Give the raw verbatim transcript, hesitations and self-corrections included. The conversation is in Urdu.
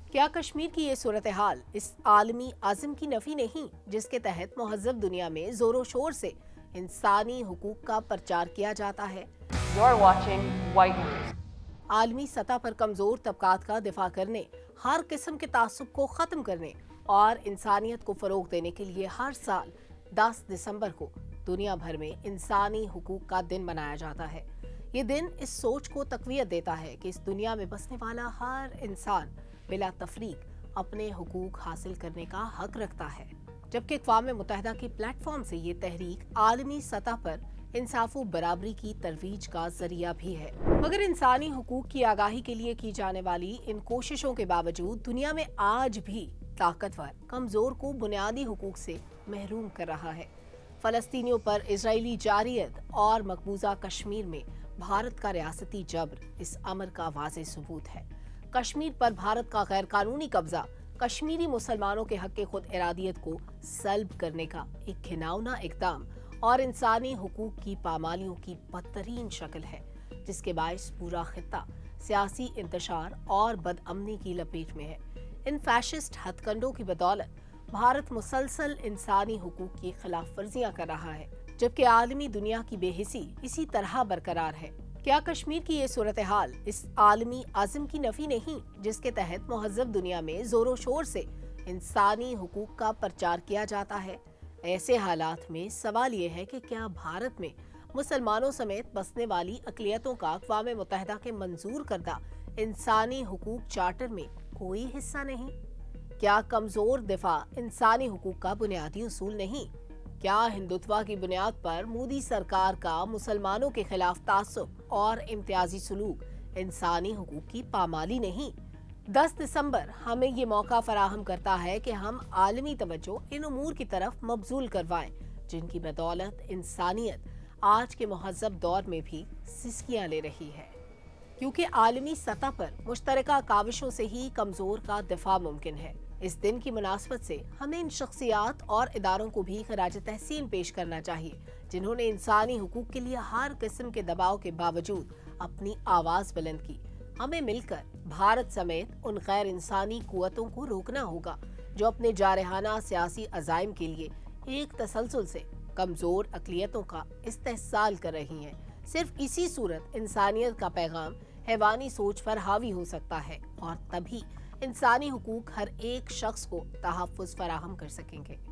کیا کشمیر کی یہ صورتحال اس عالمی عزم کی نفی نہیں جس کے تحت مہذب دنیا میں زور و شور سے انسانی حقوق کا پرچار کیا جاتا ہے؟ You're watching White News. عالمی سطح پر کمزور طبقات کا دفاع کرنے، ہر قسم کے تعصب کو ختم کرنے اور انسانیت کو فروغ دینے کے لیے ہر سال دس دسمبر کو دنیا بھر میں انسانی حقوق کا دن منایا جاتا ہے۔ یہ دن اس سوچ کو تقویت دیتا ہے کہ اس دنیا میں بسنے والا ہر انسان بلا تفریق اپنے حقوق حاصل کرنے کا حق رکھتا ہے، جبکہ اقوام متحدہ کے پلیٹ فارم سے یہ تحریک عالمی سطح پر انصاف و برابری کی ترویج کا ذریعہ بھی ہے۔ مگر انسانی حقوق کی آگاہی کے لیے کی جانے والی ان کوششوں کے باوجود دنیا میں آج بھی طاقتور کمزور کو بنیادی حقوق سے محروم کر رہا ہے۔ فلسطینیوں پر اسرائیلی جارحیت اور مقبوضہ کشمیر میں بھارت کا ریاستی جبر اس امر کا واضح ثبوت ہے۔ کشمیر پر بھارت کا غیر قانونی قبضہ کشمیری مسلمانوں کے حق خود ارادیت کو سلب کرنے کا ایک گھناؤنا اقدام اور انسانی حقوق کی پامالیوں کی بدترین شکل ہے، جس کے باعث پورا خطہ سیاسی انتشار اور بدامنی کی لپیٹ میں ہے۔ ان فیشسٹ ہتھ کنڈوں کی بدولت بھارت مسلسل انسانی حقوق کی خلاف ورزیاں کر رہا ہے، جبکہ عالمی دنیا کی بے حسی اسی طرح برقرار ہے۔ کیا کشمیر کی یہ صورتحال اس عالمی عزم کی نفی نہیں جس کے تحت مہذب دنیا میں زور و شور سے انسانی حقوق کا پرچار کیا جاتا ہے؟ ایسے حالات میں سوال یہ ہے کہ کیا بھارت میں مسلمانوں سمیت بسنے والی اقلیتوں کا اقوام متحدہ کے منظور کردہ انسانی حقوق چارٹر میں کوئی حصہ نہیں؟ کیا کمزور دفاع انسانی حقوق کا بنیادی اصول نہیں؟ کیا ہندوتوا کی بنیاد پر مودی سرکار کا مسلمانوں کے خلاف تعصب اور امتیازی سلوک انسانی حقوق کی پامالی نہیں؟ دس دسمبر ہمیں یہ موقع فراہم کرتا ہے کہ ہم عالمی توجہ ان امور کی طرف مبذول کروائیں جن کی بدولت انسانیت آج کے مہذب دور میں بھی سسکیاں لے رہی ہے، کیونکہ عالمی سطح پر مشترکہ کاوشوں سے ہی کمزور کا دفاع ممکن ہے۔ اس دن کی مناسبت سے ہمیں ان شخصیات اور اداروں کو بھی خراج تحسین پیش کرنا چاہیے جنہوں نے انسانی حقوق کے لیے ہر قسم کے دباؤ کے باوجود اپنی آواز بلند کی۔ ہمیں مل کر بھارت سمیت ان غیر انسانی قوتوں کو روکنا ہوگا جو اپنے جارحانہ سیاسی عزائم کے لیے ایک تسلسل سے کمزور اقلیتوں کا استحصال کر رہی ہیں۔ صرف اسی صورت انسانیت کا پیغام حیوانی سوچ پر حاوی ہو سکتا ہے اور تبھی انسانی حقوق ہر ایک شخص کو تحفظ فراہم کر سکیں گے۔